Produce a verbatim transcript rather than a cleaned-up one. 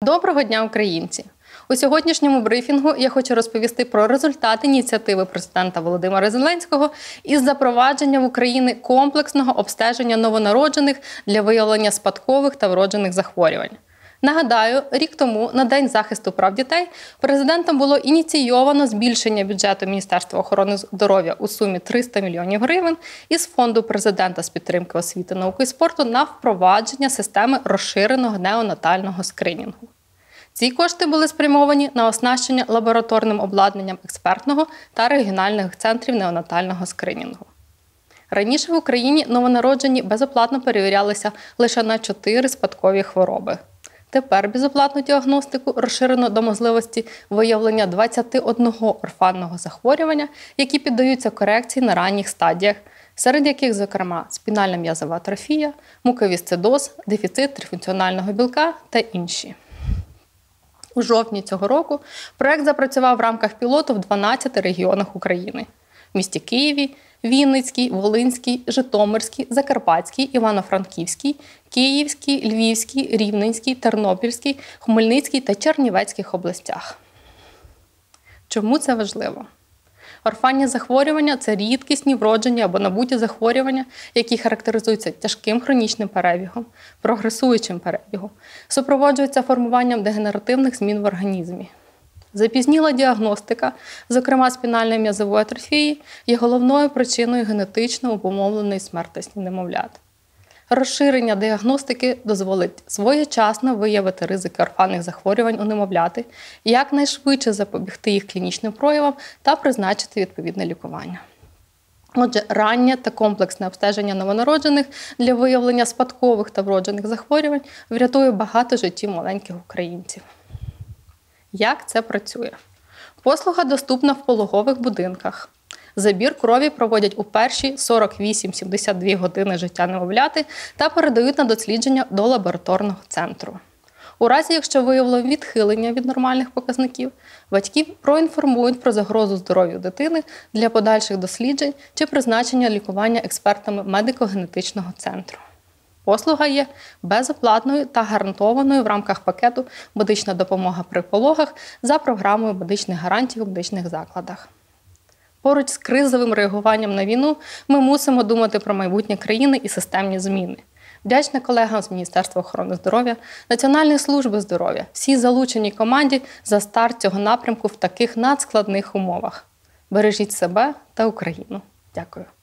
Доброго дня, українці! У сьогоднішньому брифінгу я хочу розповісти про результати ініціативи президента Володимира Зеленського із запровадження в Україні комплексного обстеження новонароджених для виявлення спадкових та вроджених захворювань. Нагадаю, рік тому, на День захисту прав дітей, президентом було ініційовано збільшення бюджету Міністерства охорони здоров'я у сумі триста мільйонів гривень із Фонду президента з підтримки освіти, науки і спорту на впровадження системи розширеного неонатального скринінгу. Ці кошти були спрямовані на оснащення лабораторним обладнанням експертного та регіональних центрів неонатального скринінгу. Раніше в Україні новонароджені безоплатно перевірялися лише на чотири спадкові хвороби. Тепер безоплатну діагностику розширено до можливості виявлення двадцяти одного орфанного захворювання, які піддаються корекції на ранніх стадіях, серед яких, зокрема, спінальна м'язова атрофія, муковісцидоз, дефіцит трифункціонального білка та інші. У жовтні цього року проект запрацював в рамках пілоту в дванадцяти регіонах України – в місті Києві, Вінницькій, Волинській, Житомирській, Закарпатській, Івано-Франківській, Київській, Львівській, Рівненській, Тернопільській, Хмельницькій та Чернівецьких областях. Чому це важливо? Орфанні захворювання – це рідкісні, вроджені або набуті захворювання, які характеризуються тяжким хронічним перебігом, прогресуючим перебігом, супроводжуються формуванням дегенеративних змін в організмі. Запізніла діагностика, зокрема спінальної м'язової атрофії, є головною причиною генетично обумовленої смертності немовлят. Розширення діагностики дозволить своєчасно виявити ризики орфанних захворювань у немовляти, якнайшвидше запобігти їх клінічним проявам та призначити відповідне лікування. Отже, раннє та комплексне обстеження новонароджених для виявлення спадкових та вроджених захворювань врятує багато життів маленьких українців. Як це працює? Послуга доступна в пологових будинках. Забір крові проводять у перші сорок вісім - сімдесят дві години життя немовляти та передають на дослідження до лабораторного центру. У разі, якщо виявлено відхилення від нормальних показників, батьків проінформують про загрозу здоров'ю дитини для подальших досліджень чи призначення лікування експертами медико-генетичного центру. Послуга є безоплатною та гарантованою в рамках пакету «Медична допомога при пологах» за програмою медичних гарантій у медичних закладах. Поруч з кризовим реагуванням на війну ми мусимо думати про майбутнє країни і системні зміни. Вдячна колегам з Міністерства охорони здоров'я, Національної служби здоров'я, всій залученій команді за старт цього напрямку в таких надскладних умовах. Бережіть себе та Україну. Дякую.